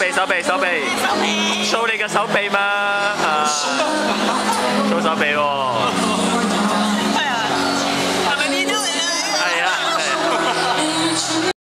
臂手臂手臂， show 你嘅手臂嘛，show 手臂喎。